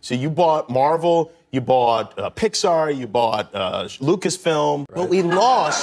So you bought Marvel, you bought Pixar, you bought Lucasfilm, but we lost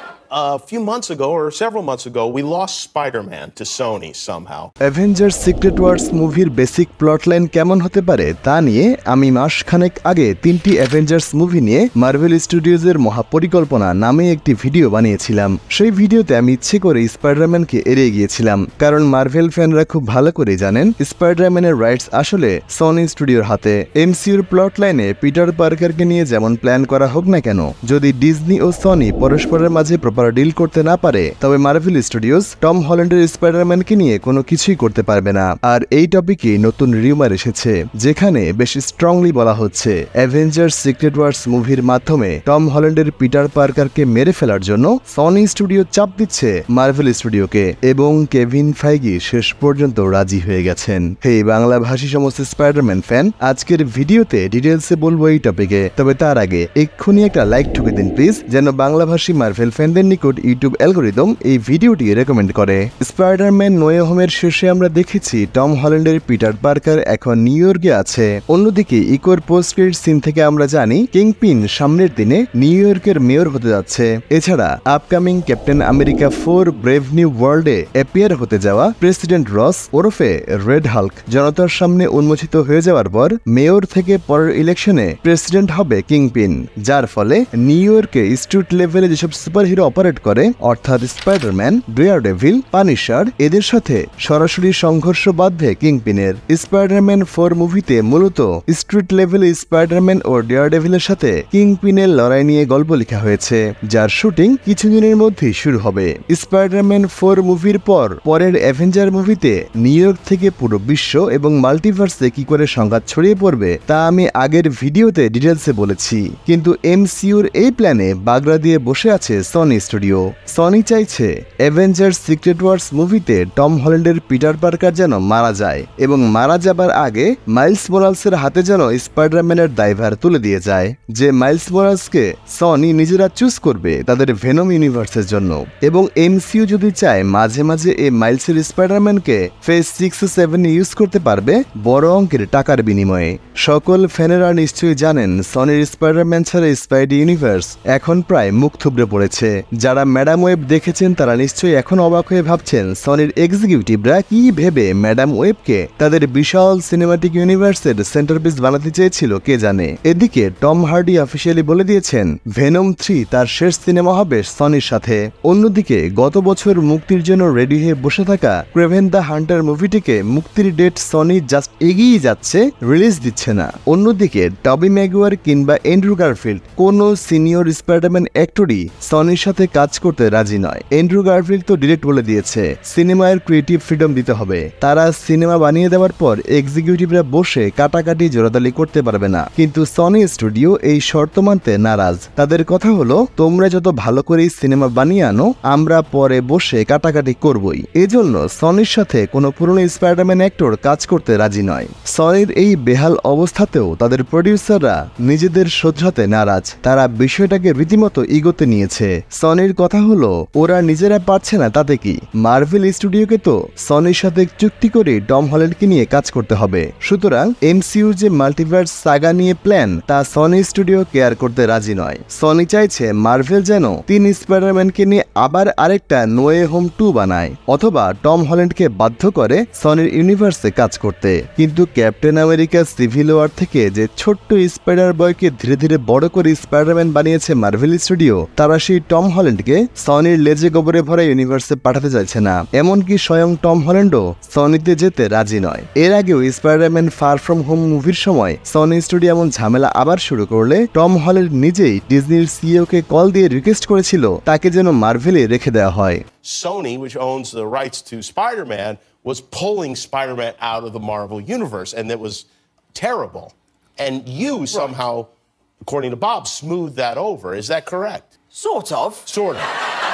a few months ago or several months ago, we lost Spider-Man to Sony somehow. Avengers secret wars মুভির basic plotline কেমন হতে পারে তা নিয়ে আমি মাসখানেক আগে 3টি অ্যাভেঞ্জার্স মুভি নিয়ে মার্ভেল স্টুডিওজের মহাপরিকল্পনা নামে একটি ভিডিও বানিয়েছিলাম। সেই ভিডিওতে আমি ইচ্ছে করে স্পাইডারম্যানকে এড়িয়ে গিয়েছিলাম, কারণ মার্ভেল ফ্যানরা খুব ভালো করে জানেন স্পাইডারম্যানের রাইটস আসলে সনি স্টুডিওর হাতে। এমসিইউর প্লটলাইনে পিটার পার্কারকে নিয়ে যেমন প্ল্যান করা হোক না কেন, যদি ডিজনি ও সনি পরস্পরের মাঝে ডিল করতে না পারে, তবে মার্ভেল স্টুডিওজ টম হল্যান্ডের স্পাইডারম্যানকে নিয়ে কোনো কিছুই করতে পারবে না। আর এই টপিকে নতুন রিউমার এসেছে, যেখানে বেশ স্ট্রংলি বলা হচ্ছে অ্যাভেঞ্জার্স সিক্রেট ওয়ার্স মুভির মাধ্যমে টম হল্যান্ডের পিটার পার্কারকে মেরে ফেলার জন্য সনি স্টুডিও চাপ দিচ্ছে মার্ভেল স্টুডিওকে, এবং কেভিন ফাইগি শেষ পর্যন্ত রাজি হয়ে গেছেন। হে বাংলা ভাষী সমস্ত স্পাইডারম্যান ফ্যান, আজকের ভিডিওতে ডিটেলসে বলবো এই টপিকে, তবে তার আগে এক্ষুনি একটা লাইক ঠুকে দিন প্লিজ, যেন বাংলা ভাষী মার্ভেল ফ্যানদের নিকট ইউটিউব অ্যালগরিদম এই ভিডিওটি রেকমেন্ড করে। স্পাইডারম্যান নো ওয়ে হোমের শেষে আমরা দেখেছি টম হল্যান্ডের পিটার পার্কার এখন নিউ ইয়র্কে আছে। অন্যদিকে ইকোর পোস্ট ক্রেডিট সিন থেকে আমরা জানি কিংপিন সামনের দিনে নিউ ইয়র্কের মেয়র হতে যাচ্ছে। এছাড়া upcoming Captain America 4 brave new ওয়ার্ল্ডে অ্যাপিয়ার হতে যাওয়া প্রেসিডেন্ট রস ওরফে রেড হাল্ক জনতার সামনে উন্মোচিত হয়ে যাওয়ার পর মেয়র থেকে পরের ইলেকশনে প্রেসিডেন্ট হবে কিংপিন, যার ফলে নিউ ইয়র্কে স্ট্রিট লেভেলে যেসব সুপারহিরো অপারেট করে, অর্থাৎ স্পাইডারম্যান, ডেয়ারডেভিল, পানিশার, এদের সাথে সরাসরি সংঘর্ষ বাঁধবে কিংপিনের। স্পাইডারম্যান 4 মুভিতে মূলত স্ট্রিট লেভেলে স্পাইডারম্যান ও ডেয়ারডেভিলের সাথে কিংপিনের লড়াই নিয়ে গল্প লেখা হয়েছে, যার শুটিং কিছুদিনের মধ্যেই শুরু হবে। স্পাইডারম্যান 4 মুভির পর পরের অ্যাভেঞ্জার মুভিতে নিউ ইয়র্ক থেকে পুরো বিশ্ব এবং মাল্টিভার্সে কি করে সংঘাত ছড়িয়ে পড়বে তা আমি আগের ভিডিওতে ডিটেলসে বলেছি, কিন্তু এমসিইউর এই প্ল্যানে বাগড়া দিয়ে বসে আছে সনি স্টুডিও। সনি চাইছে অ্যাভেঞ্জার্স সিক্রেট ওয়ার্স মুভিতে টম হল্যান্ডের পিটার পার্কার যেন মারা যায়, এবং মারা যাবার আগে মাইলস মোরালসের হাতে যেন স্পাইডারম্যানের দায়ভার তুলে দিয়ে যায়, যে মাইলস মোরালসকে সনি নিজেরা চুজ করবে তাদের ভেনম ইউনিভার্সের জন্য। এবং এমসিইউ যদি চায় মাঝে মাঝে এই মাইলসের স্পাইডারম্যানকে ফেজ 6 ও 7 ইউজ করতে পারবে বড় অঙ্কের টাকার বিনিময়ে। সকল ফ্যানেরা নিশ্চয়ই জানেন সনির স্পাইডারম্যান ছাড়া স্পাইডি ইউনিভার্স এখন প্রায় মুখ থুবড়ে পড়েছে। যারা ম্যাডাম ওয়েব দেখেছেন তারা নিশ্চয়ই এখন অবাক হয়ে ভাবছেন সনির এক্সিকিউটিভরা কি ভেবে ম্যাডাম ওয়েবকে তাদের বিশাল সিনেমাটিক ইউনিভার্সের সেন্টারপিস বানাতে চেয়েছিল কে জানে। এদিকে টম হার্ডি অফিসিয়ালি বলে দিয়েছেন ভেনম 3 তার শেষ সিনেমা হবে সনির সাথে। অন্যদিকে গত বছর মুক্তির জন্য রেডি হয়ে বসে থাকা ক্রেভেন দ্য হান্টার মুভিটিকে মুক্তির ডেট সনি জাস্ট এগিয়ে যাচ্ছে, রিলিজ দিচ্ছে না। অন্যদিকে টবি ম্যাগুয়ার কিংবা অ্যান্ড্রু গারফিল্ড কোন সিনিয়র স্পাইডারম্যান অ্যাক্টরই সনির সাথে কাজ করতে রাজি নয়। অ্যান্ড্রু গারফিল্ড তো ডিরেক্ট বলে দিয়েছে সিনেমার ক্রিয়েটিভ ফ্রিডম দিতে হবে, তারা সিনেমা বানিয়ে দেওয়ার পর এক্সিকিউটিভরা বসে কাটাকাটি জোরাদালি করতে পারবে না। কিন্তু সনি স্টুডিও এই শর্ত মানতে নারাজ। তাদের কথা হলো তোমরা যত ভালো করেই সিনেমা বানিয়ে আনো, আমরা পরে বসে কাটাকাটি করবই। এজন্য সনির সাথে কোনো পুরনো স্পাইডারম্যান অ্যাক্টর কাজ করতে রাজি নয়। সনির এই বেহাল অবস্থাতেও তাদের প্রডিউসাররা নিজেদের শোধরাতে নারাজ, তারা বিষয়টাকে রীতিমতো ইগোতে নিয়েছে। সনির কথা হলো ওরা নিজেরা পারছে না তাতে কি, মার্ভেল স্টুডিওকে তো সনির সাথে চুক্তি করে টম হল্যান্ডকে নিয়ে কাজ করতে হবে। সুতরাং এমসিইউ যে মাল্টিভার্স সাগা নিয়ে প্ল্যান তা সনি স্টুডিও কেয়ার করতে রাজি নয়। সনি চাইছে মার্ভেল যেন 3 স্পাইডারম্যানকে নিয়ে আবার আরেকটা নো ওয়ে হোম 2 বানায়, অথবা টম হল্যান্ডকে বাধ্য করে সনির ইউনিভার্সে কাজ করতে। কিন্তু ক্যাপ্টেন আমেরিকা সিভিল ওয়ার থেকে যে ছোট্ট স্পাইডার বয়কে ধীরে ধীরে বড় করে স্পাইডারম্যান বানিয়েছে মার্ভেল স্টুডিও, তারা সেই টম হল্যান্ডকে সনির লেজে গোবরে ভরা ইউনিভার্সে পাঠাতে চাইছে না। এমনকি স্বয়ং টম হল্যান্ডও সনিতে যেতে রাজি নয়। এর আগেও স্পাইডারম্যান ফার ফ্রম হোম মুভির সময় সনি স্টুডিও এমন ঝামেলা আবার শুরু করলে টম হল্যান্ড নিজেই ডিজনির সিইওকে কল দিয়ে রিকোয়েস্ট করেছিল তাকে যেন মার্ভেলে রেখে দেওয়া হয়। Sony, which owns the rights to Spider-Man, was pulling Spider-Man out of the Marvel universe, and that was terrible. And you somehow, according to Bob, smoothed that over. Is that correct? Sort of. Sort of.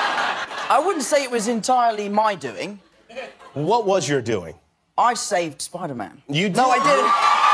I wouldn't say it was entirely my doing. What was your doing? I saved Spider-Man. You did? No, I didn't.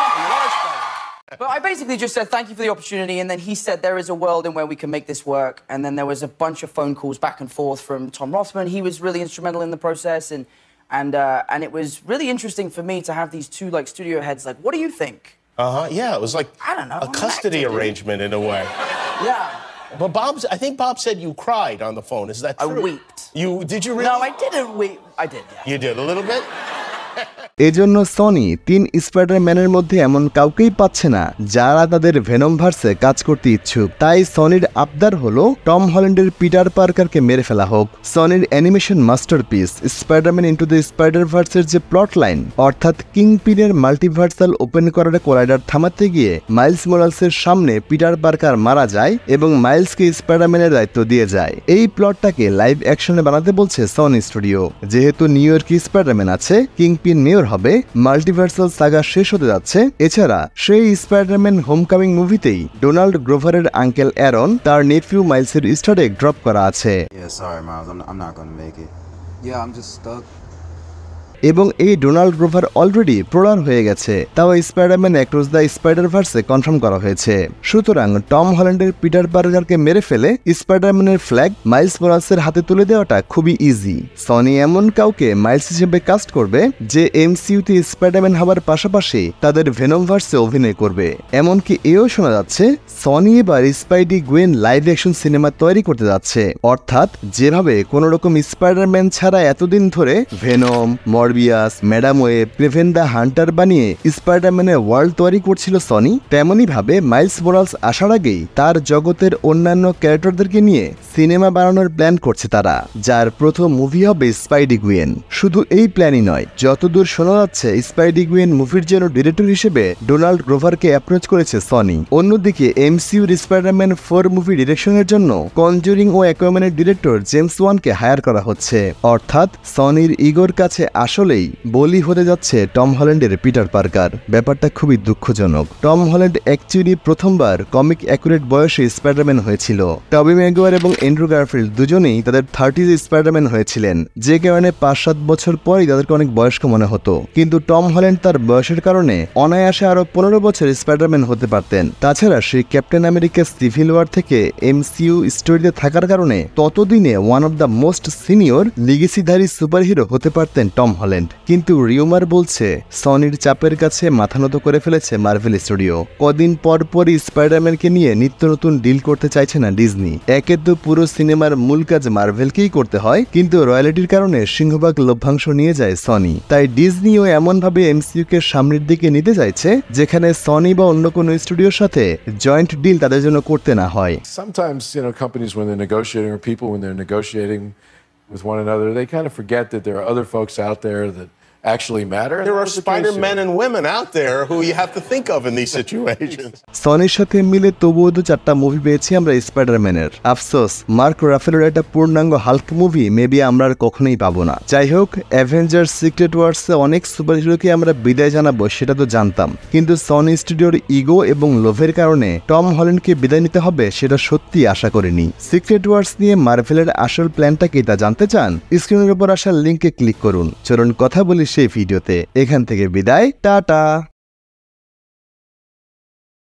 But I basically just said thank you for the opportunity, and then he said there is a world in where we can make this work. And then there was a bunch of phone calls back and forth from Tom Rothman. He was really instrumental in the process, and it was really interesting for me to have these two like studio heads like, what do you think? Yeah, it was like I don't know, a I'm an custody actor, dude. arrangement in a way. Yeah. But I think Bob said you cried on the phone. Is that I true? wept. Did you really? No, I didn't weep. I did, yeah. You did a little bit? এজন্য Sony 3 স্পাইডারম্যানের মধ্যে এমন কাউকেই পাচ্ছে না যারা তাদের ভেনমভার্সে কাজ করতে ইচ্ছুক। তাই সনির আবদার হলো টম হল্যান্ডের পিটার পার্কারকে মেরে ফেলা হোক। সনির animation masterpiece Spiderman into the স্পাইডারভার্সের যে প্লট লাইন, অর্থাৎ কিংপিনের মাল্টিভার্সাল ওপেন করার কোলাইডার থামাতে গিয়ে মাইলস মোরালসের সামনে পিটার পার্কার মারা যায় এবং মাইলসকে স্পাইডারম্যানের দায়িত্ব দিয়ে যায়। এই প্লটটাকে লাইভ অ্যাকশনে বানাতে বলছে সনি স্টুডিও। যেহেতু নিউ ইয়র্কে স্পাইডারম্যান আছে, কিংপিন মেয়র হবে, মাল্টিভার্সাল সাগা শেষ হতে যাচ্ছে। এছাড়া সেই স্পাইডারম্যান হোমকামিং মুভিতেই ডোনাল্ড গ্রোভারের আঙ্কেল অ্যারন তার নেফিউ মাইলসের ইস্টার এগ ড্রপ করা আছে। Yeah, sorry, Miles. I'm not gonna make it. Yeah, I'm just stuck. এবং এই ডোনাল্ড গ্রোভার অলরেডি প্রোলার হয়ে গেছে, তাও স্পাইডারম্যান অ্যাক্রস দ্য স্পাইডারভার্সে কনফার্ম করা হয়েছে। সুতরাং টম হল্যান্ডের পিটার পার্কারকে মেরে ফেলে স্পাইডারম্যানের ফ্ল্যাগ মাইলস মোরালসের হাতে তুলে দেওয়াটা খুবই ইজি। সনি এমন কাউকে মাইলস হিসেবে কাস্ট করবে যে এমসিইউতে স্পাইডারম্যান হবার পাশাপাশি তাদের ভেনমভার্সে অভিনয় করবে। এমনকি এও শোনা যাচ্ছে সনি এবার Spidey Gwen live action cinema তৈরি করতে যাচ্ছে, অর্থাৎ যেভাবে কোনো রকম স্পাইডারম্যান ছাড়া এতদিন ধরে Venom, Morbius, Madame Web, Kraven the hunter বানিয়ে স্পাইডারম্যানের ওয়ার্ল্ড তৈরি করছিল সনি, তেমনই ভাবে মাইলস মোরালস আসার আগেই তার জগতের অন্যান্য ক্যারেক্টারদেরকে নিয়ে সিনেমা বানানোর প্ল্যান করছে তারা, যার প্রথম মুভি হবে স্পাইডি গুয়েন। শুধু এই প্ল্যানই নয়, যতদূর শোনা যাচ্ছে স্পাইডি গুয়েন মুভির জন্য ডিরেক্টর হিসেবে ডোনাল্ড গ্রোভারকে অ্যাপ্রোচ করেছে সনি। অন্যদিকে এমসিইউর স্পাইডারম্যান 4 মুভি ডিরেকশনের জন্য কনজুরিং ও অ্যাকুয়াম্যানের ডিরেক্টর জেমস ওয়ানকে হায়ার করা হচ্ছে, অর্থাৎ সনির ইগোর কাছে আসলেই বলি হতে যাচ্ছে টম হল্যান্ডের পিটার পার্কার। ব্যাপারটা খুবই দুঃখজনক। টম হল্যান্ড অ্যাকচুয়ালি প্রথমবার কমিক অ্যাকুরেট বয়সে স্পাইডারম্যান হয়েছিল। টবি ম্যাগুয়ার এবং অ্যান্ড্রু গারফিল্ড দুজনেই তাদের 30s স্পাইডারম্যান হয়েছিলেন, যে কারণে 5-7 বছর পরই তাদেরকে অনেক বয়স্ক মনে হতো। কিন্তু টম হল্যান্ড তার বয়সের কারণে অনায়াসে আরো 15 বছর স্পাইডারম্যান হতে পারতেন। তাছাড়া সেই ক্যাপ্টেন আমেরিকা সিভিল ওয়ার থেকে এমসিইউ স্টোরিতে থাকার কারণে ততদিনে one of the most senior লিগেসিধারী সুপারহিরো হতে পারতেন টম হল্যান্ড। কিন্তু রিউমার বলছে সনির চাপের কাছে মাথা নত করে ফেলেছে মার্ভেল স্টুডিও। কদিন পর পরই স্পাইডারম্যানকে নিয়ে নিত্য নতুন ডিল করতে চাইছে না ডিজনি। একে তো পুরো সিনেমার মূল কাজ মার্ভেলকেই করতে হয়, কিন্তু রয়্যালিটির কারণে সিংহভাগ লভ্যাংশ নিয়ে যায় সনি। তাই ডিজনিও এমনভাবে এমসিইউকে সামনের দিকে নিতে চাইছে যেখানে সনি বা অন্য কোনো স্টুডিওর সাথে জয়েন্ট ডিল তাদের জন্য করতে না হয়। Sometimes, companies, when they're negotiating, or people, when they're negotiating with one another, they kind of forget that there are other folks out there that actually matter. There are Spider-Men and women out there who you have to think of in these situations. সনির সাথে মিলে তবুও তো 4টা movie পেয়েছি আমরা স্পাইডারম্যানের। আফসোস, mark রাফেলোর একটা পূর্ণাঙ্গ হাল্ক মুভি মেবি আমরা আর কখনোই পাবো না। যাই হোক, অ্যাভেঞ্জার্স সিক্রেট ওয়ার্সে অনেক সুপারহিরোকে আমরা বিদায় জানাবো সেটা তো জানতাম, কিন্তু সনি স্টুডিওর ইগো এবং লোভের কারণে টম হল্যান্ডকে বিদায় নিতে হবে সেটা সত্যি আশা করিনি। সিক্রেট ওয়ার্স নিয়ে মার্ভেলের আসল প্ল্যানটা কি তা জানতে চান? স্ক্রিনের উপর আসা লিঙ্কে ক্লিক করুন। চলুন কথা বলি সেই ভিডিওতে। এখান থেকে বিদায়, টাটা।